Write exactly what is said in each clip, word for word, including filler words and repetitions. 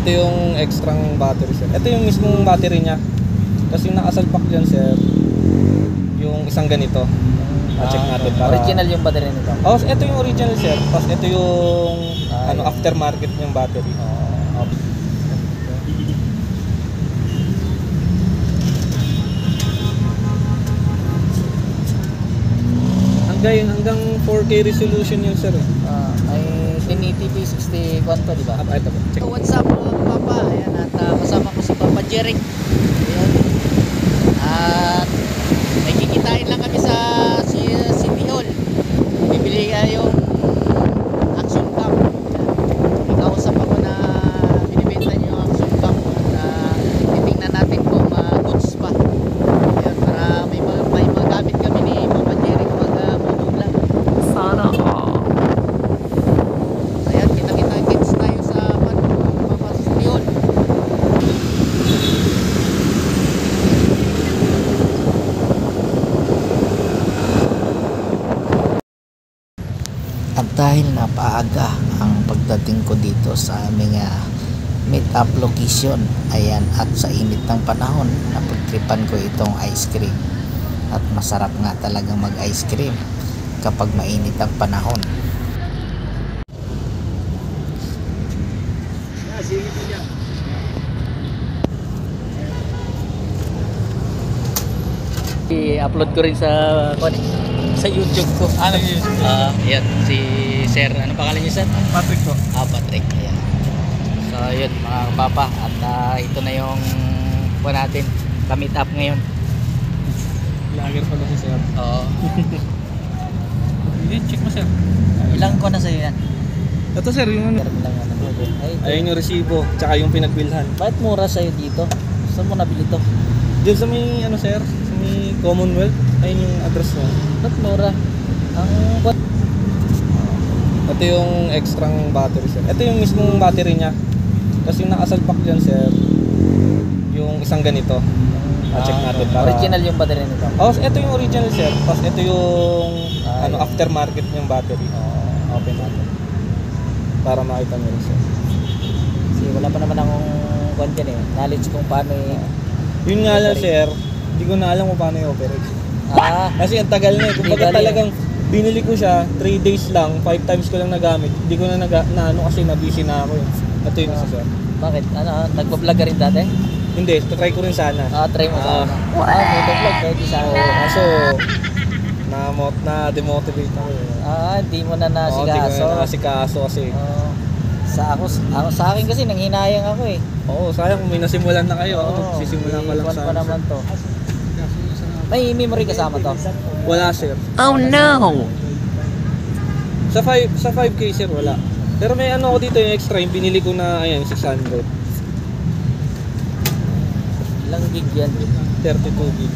Ito yung extra battery, sir. Ito yung mismong battery niya. Tapos yung nakasalpak dyan, sir, yung isang ganito. Na-check Ah, natin para... Original yung battery nito. Oh, ito yung original, sir. Tapos ito yung Ah, ano yun. aftermarket yung battery. Oh, okay. Hanggang, hanggang four K resolution yun, sir. Ah, may ten eighty p sixty kwanto, di ba? Ah, ito po. Check. So, what's up mga papa? Ayan, at uh, kasama ko si Papa Jeric. Ayan. At may kikitain lang kami sa si, City Hall. Bibili nga yung action cam. Nakausap ako na binibenta niyo yung action cam. At uh, titingnan natin kung uh, goods pa. Ayan, para may mga, may mga gamit kami ni Papa Jeric mag uh, mumugla. Sana all. Ayan, kita-kita kids tayo sa Papa City Hall. At dahil napaaga ang pagdating ko dito sa aming uh, meet up location, ayan, at sa init ng panahon, napagtripan ko itong ice cream. At masarap nga talagang mag ice cream kapag mainit ang panahon. I-upload ko rin sa sa YouTube ko. Ano yun? Ah, yan si Sir, ano pangalan niyo, Sir? Patrick po. Ah, Patrick. Ayan. So, yun mga papa, at uh, ito na yung po natin, ka-meet up ngayon. Lager pala si sir. Oo. Hindi, check mo, sir. Ilang ko na sa'yo yan? Ito, sir, yung ano. Meron lang ano. Ay, ito. Ayun yung resibo, tsaka yung pinagbilhan. Bakit mura sa'yo dito? Saan mo nabili to? Diyan sa may, ano, sir, sa may Commonwealth, ayun yung address niya. Ba't mura? Ang what? Ito yung extra battery, sir. Ito yung mismong battery niya. Tapos yung nakasalpak dyan, sir, yung isang ganito. Na-check Ah, natin para... Original yung battery nito. Oh, ito yung original, sir. Tapos ito yung Ah, ano yun. aftermarket yung battery. Oh, Open natin. Para makita nyo rin, sir. kasi wala pa naman akong kwan dyan eh. Knowledge kung paano eh. Yun nga lang, sir. Hindi ko na alam kung paano i-operate. Ah, Kasi ang tagal na eh. Kung baga Legal talagang binili ko siya, three days lang, five times ko lang nagamit. Hindi ko na nag na ano kasi na-busy na ako eh. Ito yun isa, sir. bakit? Ano, nagpa-vlog ka rin dati? Hindi, try ko rin sana. Ah, try mo Ah. sana. Ah, motovlog, pwede sa Oo, kaso na na demotivate ako eh. Ah, hindi mo na Oo, hindi ko nasikaso. na nasikaso kasi. Oo. sa ako, ako, sa akin kasi nanghinayang ako eh. Oo, sayang kung may nasimulan na kayo. Ako, Oo, sisimulan pa lang may kwan sa pa naman to. May memory kasama to. Wala, sir. Oh no! Sa five sa five K, sir, wala. Pero may ano ako dito yung extra, yung binili ko na ayan, six hundred. Ilang gig yan? thirty-two gig.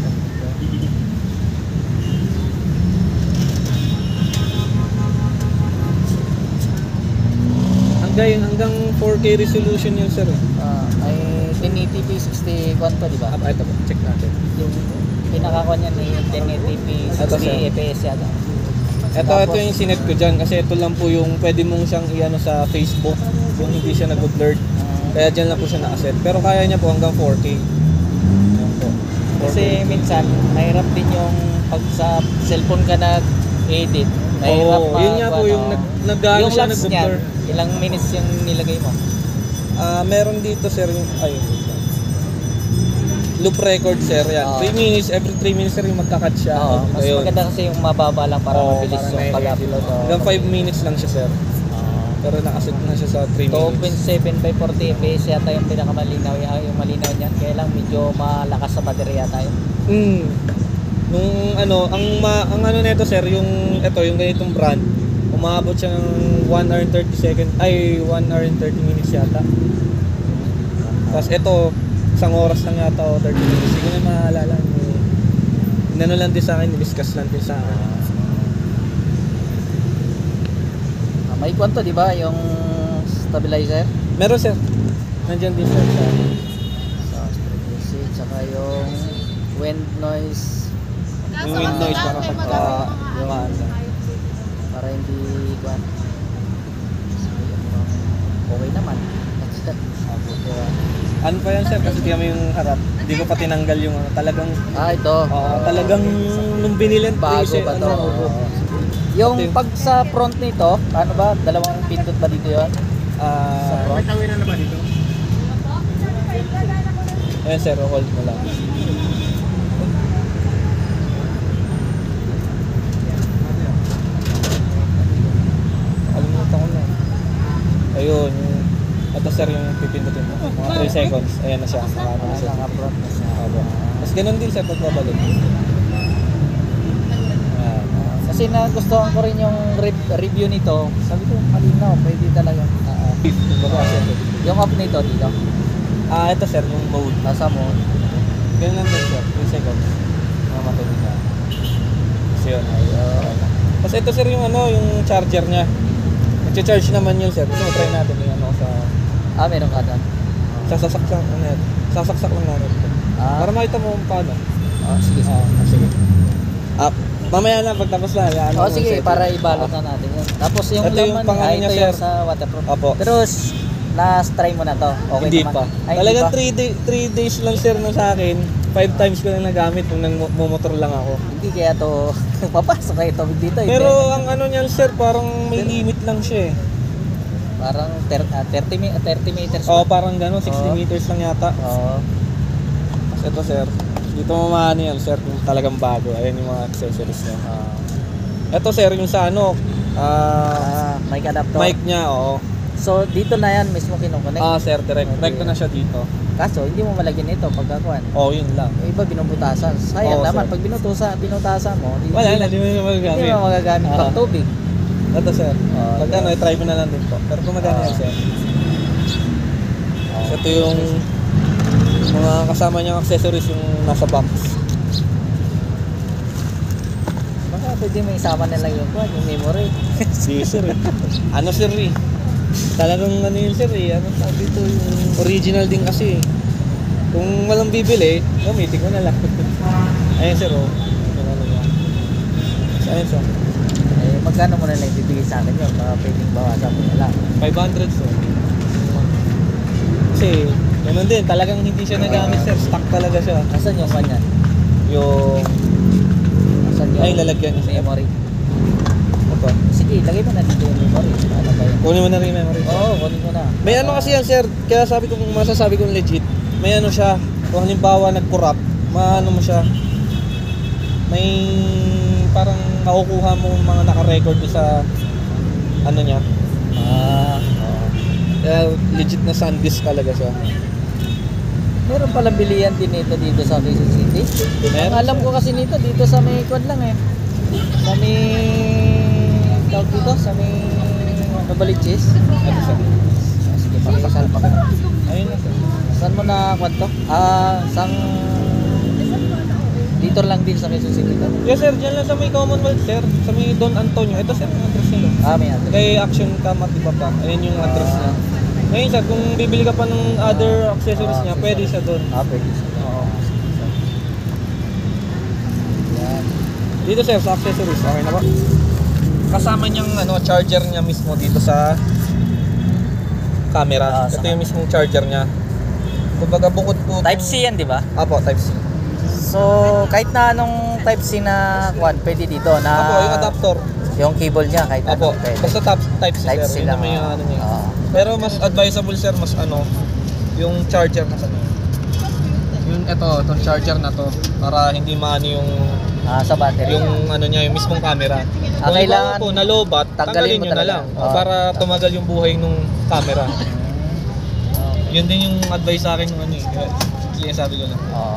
Hanggang hanggang four K resolution yun, sir. Ah, may ten eighty p sixty kwanto, di ba? Ah, ito po, check natin. Yung pinaka-kwan yan eh, ten eighty p Ito, sixty sir. F P S yata. Ito, ito yung sinet ko dyan kasi ito lang po yung pwede mong siyang i-ano sa Facebook kung hindi siya nag-blurred. Kaya dyan lang po siya nakaset. Pero kaya niya po hanggang four K. Yan po. Kasi minsan, mahirap din yung pag sa cellphone ka nag-edit. Mahirap Oo, yun nga po ano, yung nag- nag-ano yung siya, lapse niyan, nag-blur. ilang minutes yung nilagay mo? Ah, meron dito, sir, yung ayun. Loop record, sir, yan. Oo. three minutes, every three minutes, sir, yung magka-cut siya. Oo, mas Ayun. maganda kasi yung mababa lang para Oo, mabilis para yung na-edit. pag-upload. Oo. Hanggang five minutes lang siya, sir. Pero nakaset na siya sa three two point minutes. seven by forty F P S yata yung pinakamalinaw, yung malinaw niyan. Kaya lang medyo malakas sa baterya tayo. Mm. Nung ano, ang ma, ang ano nito, sir, yung ito, yung ganitong brand, umabot siya ng one hour and thirty seconds, ay one hour and thirty minutes yata. Tapos ito, isang oras lang yata o thirty minutes. Hindi ko na maalala. Inano lang din sa akin, discuss lang din sa akin. Ah, may kwanto, di ba? Yung stabilizer. Meron, sir. Nandiyan din, sir. Sa, So, stabilizer, tsaka yung wind noise yung wind noise para pagka yung ano. para hindi kwan. So, yung, okay naman. Ano pa yan sir, kasi tiyan mo yung harap. Hindi ko pa tinanggal yung ano, talagang, Ah, ito. oo, talagang nung binili Bago kasi, pa to. ano, oo. Yung Ito yung- pag sa front nito, ano ba? Dalawang pindot ba dito yun? Ah, May tawiran na ba dito? Ayan sir, hold mo lang. Kalimutan ko na. Ayun, yung, ito sir yung pipindutin mo. Mga three seconds, ayan na siya. Naka, na siya. Naka-front na siya. Opo. Tapos ganun din sir pag babalik. Ayan. Kasi nagustuhan ko rin yung re- review nito. Sabi ko, malinaw, pwede talaga. Ah, kumbaga sir. Yung off nito dito. Ah, ito sir, yung mode. Nasa mo. Ganun lang din sir, three seconds. Mga matuloy na. Kasi yun. Ayun. Tapos ito sir yung ano, yung charger niya. Nag-charge naman yun sir. Gusto mo try natin yung ano sa... Ah, meron ka doon. Sasaksak lang, ano yan. Sasaksak lang natin ito. Ah, Para makita mo kung paano. ah sige, sige. Ah, sige. Ah, mamaya na, pagtapos na. Ano, Oh, sige, set. para ibalot na natin yun. Tapos yung Ito yung laman, pang- ah, ano ito niya, yung sir. sa waterproof. Opo. Pero s- last try mo na to. Okay Hindi naman. pa. Ay, Talagang hindi pa? three days lang sir na sa akin. five times ko na nagamit nung nagmumotor lang ako. Hindi kaya to papasok kayo tubig dito. eh. Pero ang ano niyan sir, parang may limit lang siya eh. Parang ter- ah, thirty, mi- thirty meters. Oo, parang gano'n, sixty Oo. meters lang yata. Oo. Tapos ito sir, dito mo maano yan sir, kung talagang bago. Ayan yung mga accessories niya. Ah, Ito sir, yung sa ano, ah, ah, mic adapter. mic niya, oo. So dito na yan mismo kinukonek. Ah sir, direct, Okay. direct na siya dito. Kaso hindi mo malagyan ito pagkakuan. Oo, yun lang. Yung iba binubutasan. Sayang Oo, naman sir. pag binutusa, binutasan mo, di, Wala, hindi, hindi mo naman hindi magagamit. mo magagamit Ah. pang tubig. Ito sir, Ah, pag ano, try mo na lang din po. Pero gumagana Ah. yan sir. So, ito yung mga kasama niyang accessories yung nasa box. Baka pwede mo isama na lang yung kuan, yung memory. Sige sir eh. Ano sir eh. Talagang ano yun sir eh. Ano tawag dito yung original din kasi eh. Kung walang bibili, gamitin ko na lang. Ayun sir oh. Yung ano niya. So, ayun sir. Eh, magkano mo na lang ibibigay sa akin yun? Baka pwedeng bawasan mo na lang. five hundred sir. Kasi, ganun din. Talagang hindi siya nagamit sir. Stock talaga siya. Asan yung kanya? Yung... Asan yung Ay, lalagyan niya sa memory? Ito. Sige, lagay mo na dito yung memory. Ano ba yun? Kunin mo na rin yung memory. Oo, kunin ko na. May ano kasi yan sir. Kaya sabi ko, masasabi ko legit. May ano siya. Kung halimbawa nag-corrupt, maano mo siya. May parang makukuha mo mga naka-record doon sa ano niya. Ah, oo. Kaya legit na SanDisk talaga siya. Meron palang bilihan din nito dito sa Quezon City. Meron, Ang alam sir. ko kasi nito dito sa may kwan lang eh. Sa may tawag dito, sa may Novaliches. Ito sir. Ah, sige, pakisal pa ko. Ayun na sir. Saan mo na kwan to? Ah, sang dito lang din sa Quezon City to. Yes sir, dyan lang sa may Commonwealth sir. Sa may Don Antonio. Ito sir, yung address nila. Ah, may address. Kay Action Kamat di ba pa? Ayun yung address niya. Ngayon sir, kung bibili ka pa ng other accessories Ah, niya, okay, pwede sir. siya doon. Ah, pwede siya. Oo. Yan. Dito sir, sa accessories, okay na ba? Kasama niyang ano, charger niya mismo dito sa camera. Ah, sa Ito yung mismong charger niya. Kumbaga bukod po. Type C yan, di ba? Apo, Type C. So, kahit na anong Type C na kwan, pwede dito na Apo, yung adapter. yung cable niya kahit Apo, ano pwede. basta top, Type C Type sir. C Yun lang. naman yung ano niya. Oo. Pero mas advisable sir, mas ano, yung charger na sa yung ito, itong charger na to para hindi maano yung Ah, sa battery. yung ano niya, yung mismong camera. Ah, Kung kailangan kailangan po na lobat, tanggalin tanggalin mo nyo na talaga. lang Oo. para tumagal yung buhay nung camera. Okay. Yun din yung advice sa akin ng ano eh. Kaya, kaya sabi ko lang. Oo.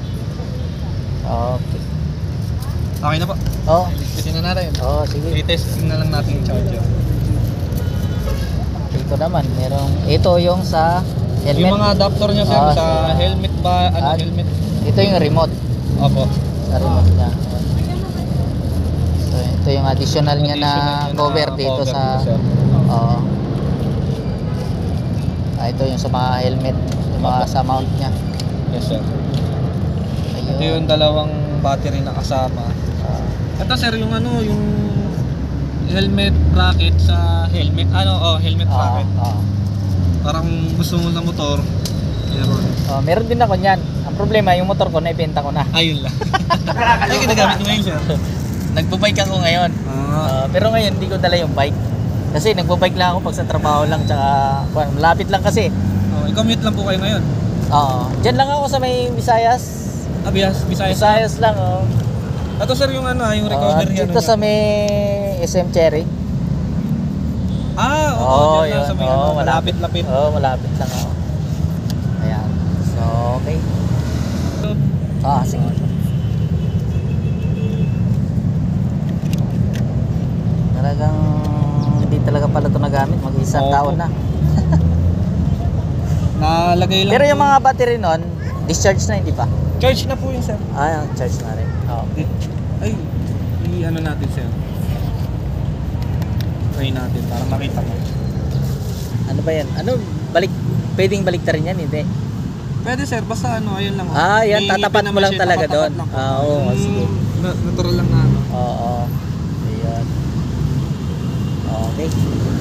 Okay. Okay na po. Oh. Kasi na natin. Oh, sige. I-testing na lang natin yung charger. Ito naman, merong ito yung sa helmet. Yung mga adapter niya sir, Ah, sa sa- helmet ba, ano Ah, helmet? Ito yung remote. Opo. Sa remote niya. So, ito yung additional niya na Additional niya cover na dito cover sa dito, sir. Oo. Ah, ito yung sa mga helmet, yung mga Opo. sa mount niya. Yes sir. Ayun. Ito yung dalawang battery na kasama. Ah, Ito sir, yung ano, yung helmet bracket sa helmet. Ano, oh, helmet ah, bracket. ah. Parang gusto mo na motor, meron. Oh, meron din ako niyan. Ang problema, yung motor ko, naibenta ko na. Ayun lang. Ay, ginagamit mo ngayon, sir? Nagbabike ako ngayon. Ah. Ah, pero ngayon, hindi ko dala yung bike. Kasi nagbabike lang ako pag sa trabaho lang, tsaka well, malapit lang kasi. Oh, i-commute lang po kayo ngayon. Oo. Diyan lang ako sa may Visayas. Ah, Bias, Visayas. Visayas lang, oh. Ito sir, yung ano, yung Ah, recovery. dito sa may S M Cherry. Ah, oo, Oo, dyan lang yun. sa may Oo, ano, malapit. malapit-lapit. Oo, malapit lang ako. Ayan. So, okay. Ah, sige. Talagang hindi talaga pala ito nagamit. Mag-isang Oo. taon na. Nalagay lang. Pero yung po- mga battery nun, discharge na, hindi pa? Charge na po yun, sir. Ah, charge na rin. Oo. Ay, i-ano natin, sir. Try natin para makita mo. Ano ba yan? Ano, balik, pwedeng baliktarin yan, hindi? Pwede, sir. Basta ano, ayun lang. oh. Ah, yan, May tatapat ngipin mo naman lang siya, talaga tapat-tapat doon. lang po. Ah, oo, Mm, sige. na- natural lang na ano. Oo. Ayan. Okay.